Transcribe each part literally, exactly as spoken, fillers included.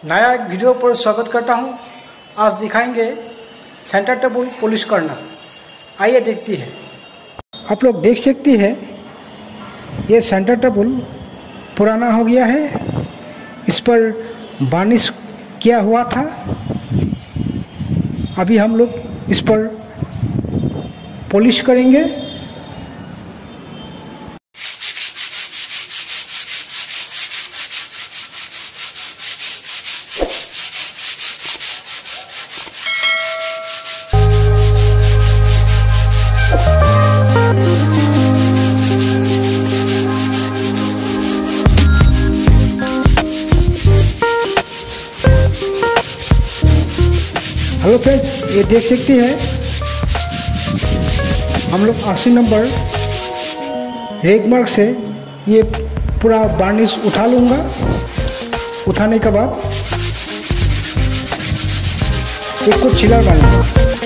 नया एक वीडियो पर स्वागत करता हूं। आज दिखाएंगे सेंटर टेबल पॉलिश करना। आइए देखती है। आप लोग देख सकती है ये सेंटर टेबल पुराना हो गया है। इस पर बार्निश किया हुआ था। अभी हम लोग इस पर पॉलिश करेंगे। हेलो फ्रेंड्स, ये देख सकती है हम लोग अस्सी नंबर रेगमार्क से ये पूरा बार्निश उठा लूँगा। उठाने के बाद एक को छिला डालूंगा।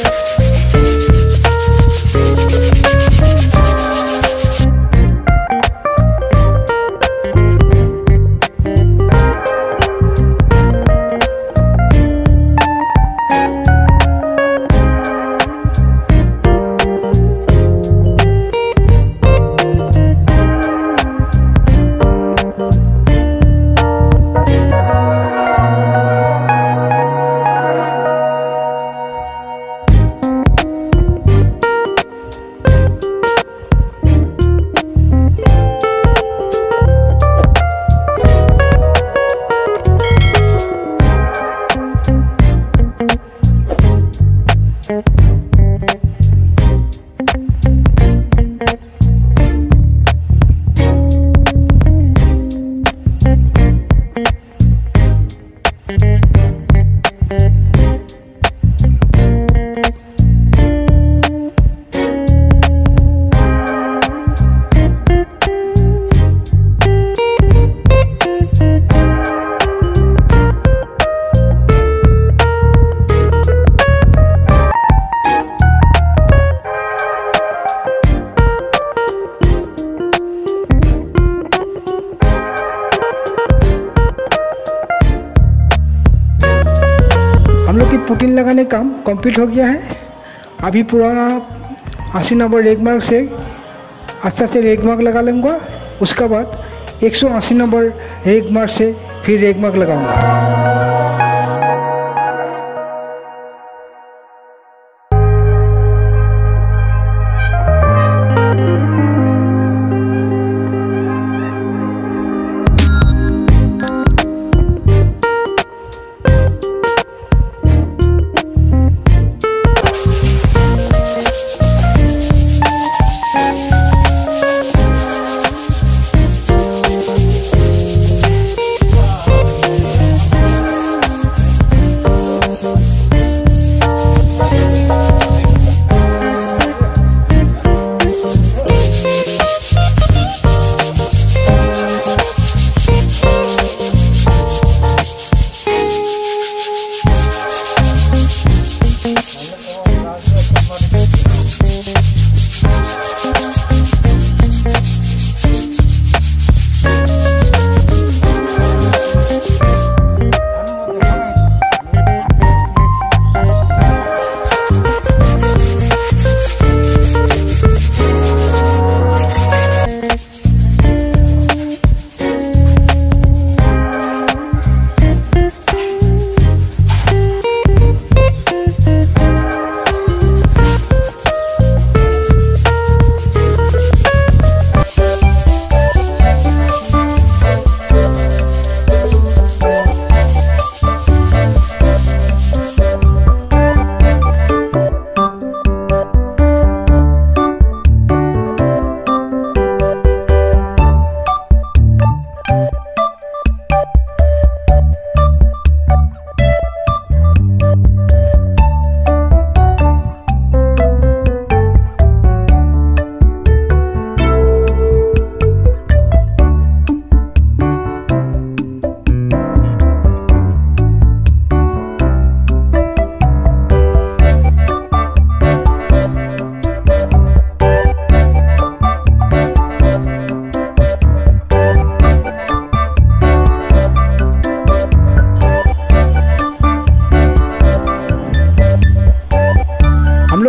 हम लोग की पुटिन लगाने का काम कंप्लीट हो गया है। अभी पुराना अस्सी नंबर रेगमार्क से अच्छा से रेगमार्क लगा लूँगा। उसके बाद एक सौ अस्सी नंबर रेगमार्क से फिर रेगमार्क लगाऊंगा।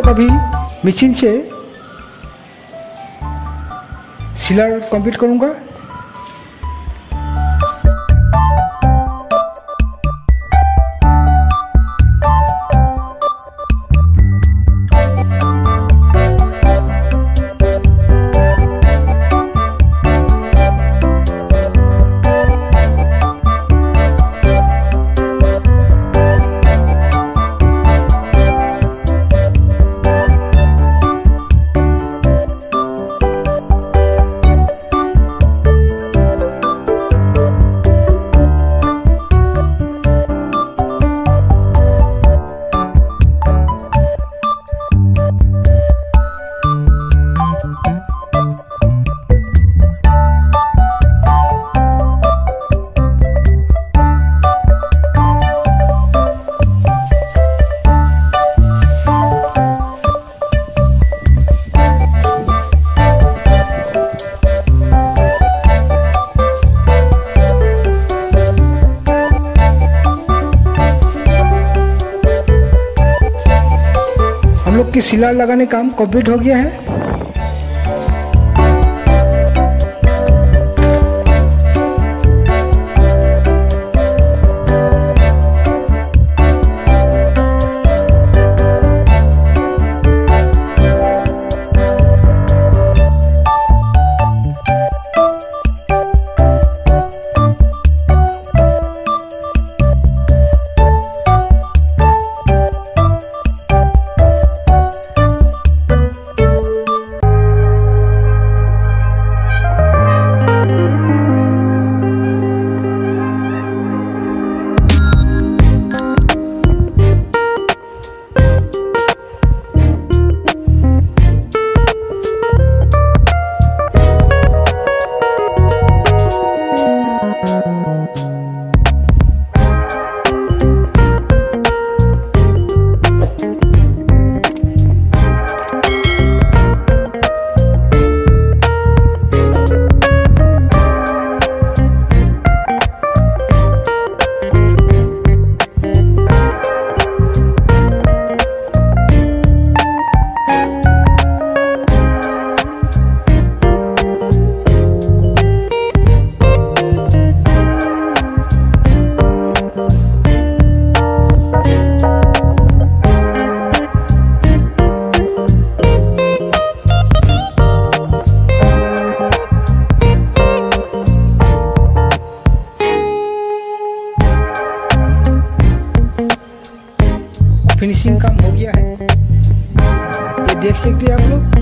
लोग अभी मशीन से सिलर कंप्लीट करूँगा। हम लोग की सिलार लगाने का काम कंप्लीट हो गया है। फिनिशिंग काम हो गया है, ये देख सकते हैं आप लोग।